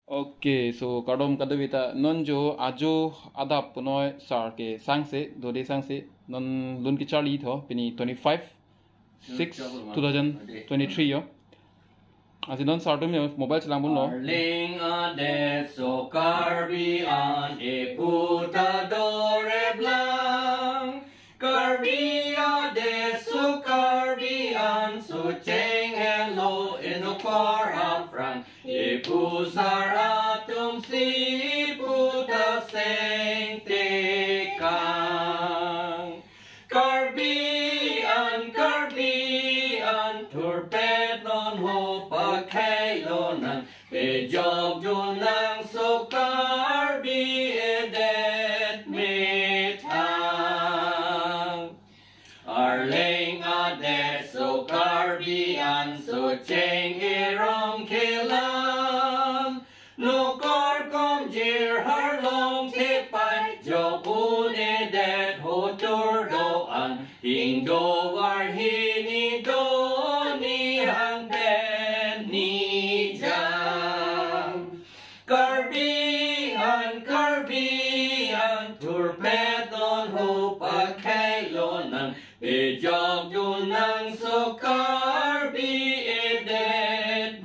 Okay, so kadom kadavita non jo ajo adap punoi sar ke sangse dode sangse non lun ki charlie tho pini 25/6/2023 yo asi non sartum yo mobile chalang bun no ling ade so Karbi an e puta dore blanc Karbi ade so Karbi an so cheng hello in o kor afran e pusar atum si puta seng te kang Karbi an turpet non ho pa kailonan pe job junang so Karbi edet metang arling adet so Karbi an so cheng irong kelam no kor kom jir har long te pai job un edet ho tur do an hing do war hini do ni hang den ni jang Karbi an turpet on ho pa kailonan pe job junang so Karbi edet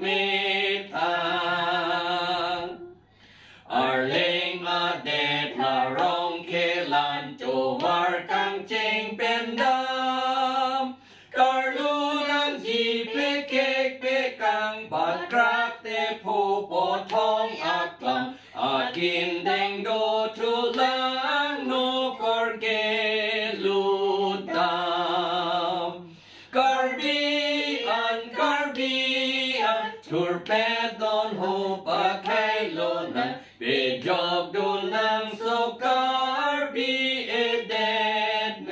metang arling adet larong kelan jo war kang cheng pen dam karlunang ji pe kek pe kang bat krak te phu bo thong aklang akin deng do tu lang no kor ke lutam Karbi an turpet don ho pa kailonan pe job dunang so Karbi edet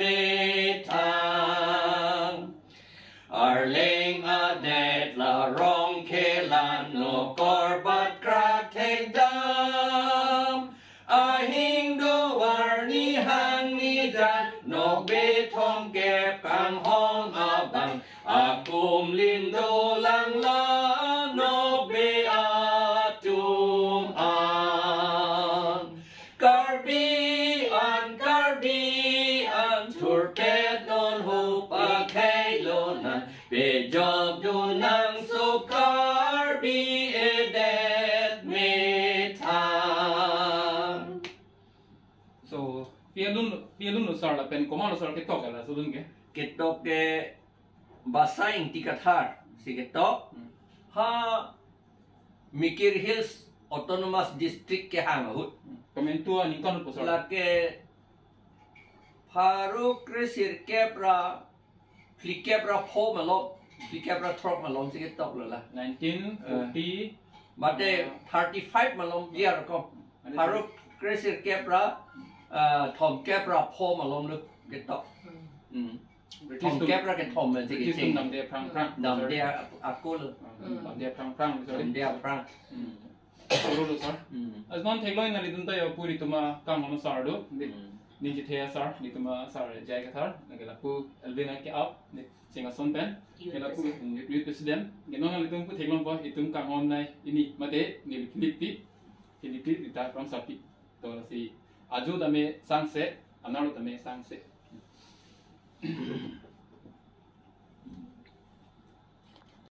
metang arling adet larong kelan no kor bat krak tek dam ahing do war ni hang ni jan no be thong kep kang hong abang akum lin do lang la no be atum an Karbi an turpet non ho pa kailonan pe job junang so Karbi edet metang so pialun no sar la pen komano sar ke tok la so dun ke ketok ke bahasa engti Kathar si ketok ha Mikir Hills Autonomous District ke hangahut komentua ni kon po sar la ke Faru Krisir Kepra Flikepra Po Malop Flikepra Trop Malom si ketok la 1940 Mate 35 Malom biar ko Faru Krisir Kepra Thom Kepra Po Malom lu ketok Thom Kepra ke thom men si ke ching nam de prang nam dia akul nam de prang so nam dia prang so sar as non thegloi na lidun ta yo puri tuma kang on sar do ninji thea sar ni tuma sar jai Kathar ngela pu elbena ke up ni singa son pen ngela pu ni president genon na lidun pu theglong po itum kang on nai ini mate ni filipi ta from sapi to si aju dame sangse anaro dame sangse